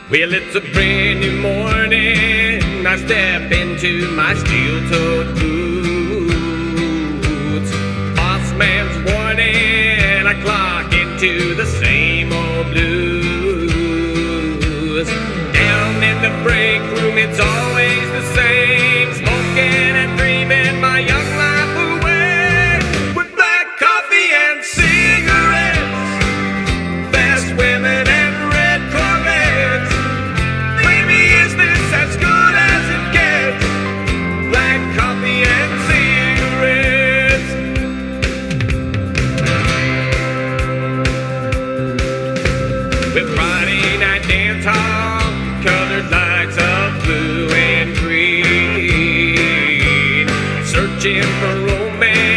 Well, it's a brand new morning. I step into my steel-toed boots. Boss man's warning. I clock into the same old blues. Down in the break room, it's always the same. Smoking and dreaming my young life away. With black coffee and cigarettes, fast women and red Corvettes. Baby, is this as good as it gets? Black coffee and cigarettes. With Friday night dance hall, colored lights of blue and green, searching for romance.